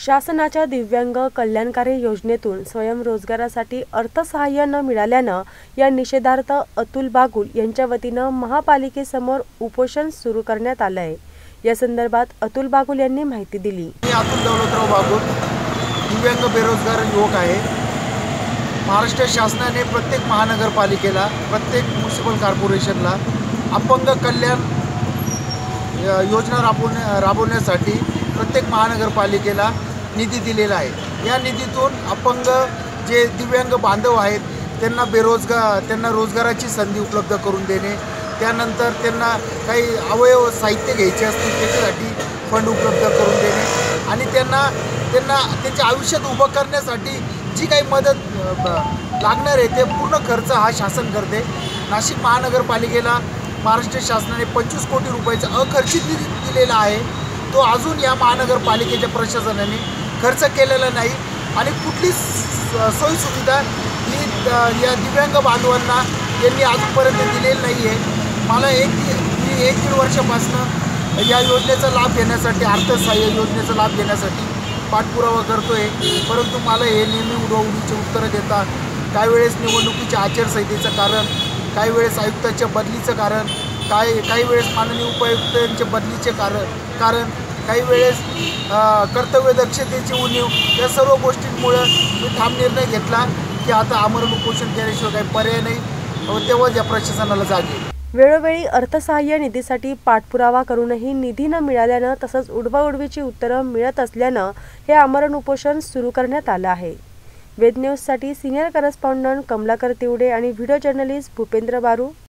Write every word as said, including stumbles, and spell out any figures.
शासनाच्या दिव्यांग कल्याणकारी योजनेतून स्वयंरोजगारासाठी अर्थसहाय्य न मिळाल्यानं या निषेधार्थ अतुल बागुल यांच्या वतीनं महापालिकेसमोर उपोषण सुरू करण्यात आलं आहे। या संदर्भात अतुल बागुल यांनी माहिती दिली। मी अतुल दौलतराव बागुल दिव्यांग बेरोजगार युवक आहे। महाराष्ट्र शासनाने प्रत्येक महानगरपालिकेला, प्रत्येक म्युनिसिपल कॉर्पोरेशनला अपंग कल्याण योजना राबवण्या राबवण्यासाठी प्रत्येक महानगरपालिकेला निधी दिलेला आहे। या निधीतून अपंग जे दिव्यांग बांधव आहेत त्यांना बेरोजगार त्यांना रोजगाराची संधी उपलब्ध करून देणे, त्यानंतर त्यांना काही अवयव साहित्य घ्यायचे असतील त्याच्यासाठी फंड उपलब्ध करून देणे आणि त्यांना त्यांना त्यांच्या आयुष्यात उभं करण्यासाठी जी काही मदत लागणार आहे ते पूर्ण खर्च हा शासन करते। नाशिक महानगरपालिकेला महाराष्ट्र शासनाने पंचवीस कोटी रुपयाचा अखर्चित निधी दिलेला आहे, तो अजून या महानगरपालिकेच्या प्रशासनाने खर्च केलेला नाही आणि कुठलीच सोयीसुविधा ही या दिव्यांग बांधवांना यांनी अजूनपर्यंत दिलेली नाही आहे। मला एक मी एक दीड वर्षापासून या योजनेचा लाभ घेण्यासाठी, अर्थसहाय्य योजनेचा लाभ घेण्यासाठी पाठपुरावा करतो आहे, परंतु मला हे नेहमी उडवणीचे उत्तरं देतात। काही वेळेस निवडणुकीच्या आचारसंहितेचं कारण, काही वेळेस आयुक्ताच्या बदलीचं कारण, काही काही वेळेस माननीय उपायुक्तांच्या बदलीचे कारण कारण काही वेळेस कर्तव्यदक्षतेची उणीव, या सर्व गोष्टींमुळे मी ठाम निर्णय घेतला की आता आमरण उपोषण केल्याशिवाय काही पर्याय नाही, तेव्हाच या प्रशासनाला जाग येईल। वेळोवेळी अर्थसहाय्य निधीसाठी पाठपुरावा करूनही निधी न मिळाल्यानं तसंच उडवाउडवीची उत्तरं मिळत असल्यानं हे आमरण उपोषण सुरू करण्यात आलं आहे। वेद न्यूजसाठी सिनियर करस्पॉन्डंट कमलाकर तिवडे आणि व्हिडिओ जर्नलिस्ट भूपेंद्र बारू।